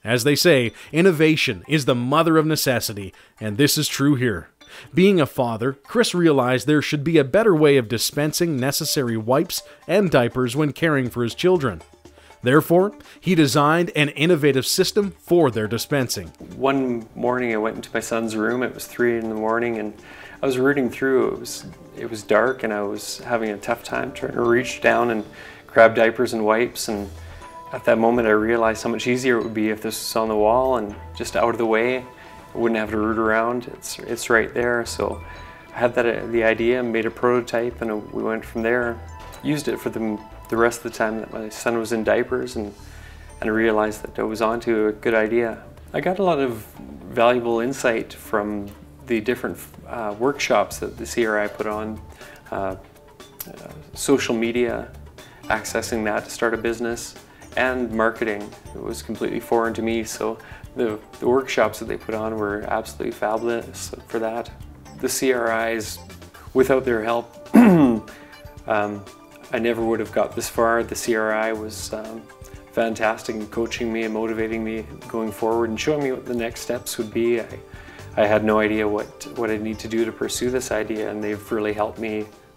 As they say, innovation is the mother of necessity, and this is true here. Being a father, Chris realized there should be a better way of dispensing necessary wipes and diapers when caring for his children. Therefore, he designed an innovative system for their dispensing. One morning I went into my son's room. It was 3 in the morning and I was reading through. It was dark and I was having a tough time trying to reach down and grab diapers and wipes, and at that moment I realized how much easier it would be if this was on the wall and just out of the way. I wouldn't have to root around. It's right there. So I had the idea and made a prototype, and we went from there. Used it for the rest of the time that my son was in diapers, and I realized that I was onto a good idea. I got a lot of valuable insight from the different workshops that the CRI put on, social media, accessing that to start a business, and marketing. It was completely foreign to me, so the workshops that they put on were absolutely fabulous for that. The CRIs, without their help, I never would have got this far. The CRI was fantastic in coaching me and motivating me going forward and showing me what the next steps would be. I had no idea what I'd need to do to pursue this idea, and they've really helped me